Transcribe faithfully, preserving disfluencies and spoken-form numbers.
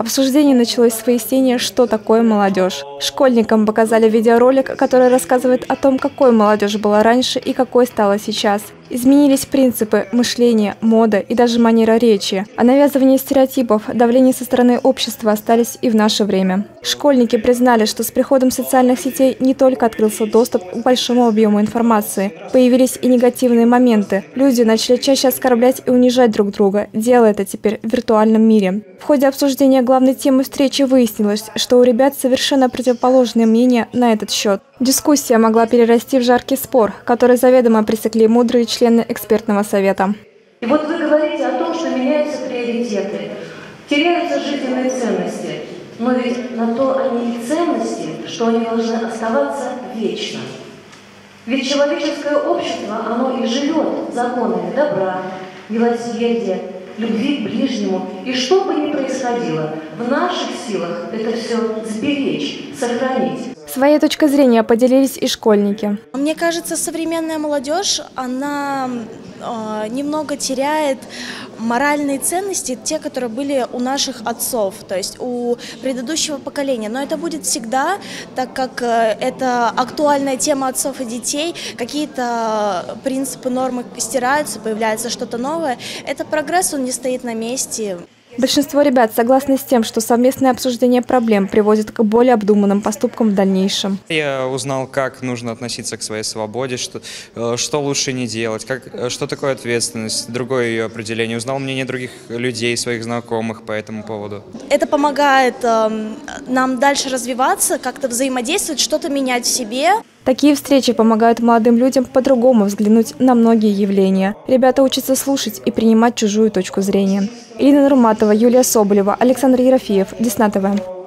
Обсуждение началось с выяснения, что такое молодежь. Школьникам показали видеоролик, который рассказывает о том, какой молодежь была раньше и какой стала сейчас. Изменились принципы, мышления, мода и даже манера речи. А навязывание стереотипов, давление со стороны общества остались и в наше время. Школьники признали, что с приходом социальных сетей не только открылся доступ к большому объему информации, появились и негативные моменты. Люди начали чаще оскорблять и унижать друг друга, делая это теперь в виртуальном мире. В ходе обсуждения главной темы встречи выяснилось, что у ребят совершенно противоположные мнения на этот счет. Дискуссия могла перерасти в жаркий спор, который заведомо пресекли мудрые члены экспертного совета. И вот вы говорите о том, что меняются приоритеты, теряются жизненные ценности. Но ведь на то они и ценности, что они должны оставаться вечно. Ведь человеческое общество, оно и живет законами добра, милосердия, любви к ближнему. И что бы ни происходило, в наших силах это все сберечь, сохранить. Своей точкой зрения поделились и школьники. Мне кажется, современная молодежь, она э, немного теряет моральные ценности, те, которые были у наших отцов, то есть у предыдущего поколения. Но это будет всегда, так как э, это актуальная тема отцов и детей, какие-то принципы, нормы стираются, появляется что-то новое. Это прогресс, он не стоит на месте. Большинство ребят согласны с тем, что совместное обсуждение проблем приводит к более обдуманным поступкам в дальнейшем. Я узнал, как нужно относиться к своей свободе, что, что лучше не делать, как, что такое ответственность, другое ее определение. Узнал мнение других людей, своих знакомых по этому поводу. Это помогает э, нам дальше развиваться, как-то взаимодействовать, что-то менять в себе. Такие встречи помогают молодым людям по-другому взглянуть на многие явления. Ребята учатся слушать и принимать чужую точку зрения. Ирина Нурматова, Юлия Соболева, Александр Ерофеев, Десна ТВ.